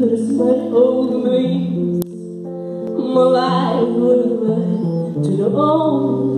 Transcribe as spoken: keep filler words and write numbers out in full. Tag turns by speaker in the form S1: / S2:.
S1: could have spread over me, my life would have led to the old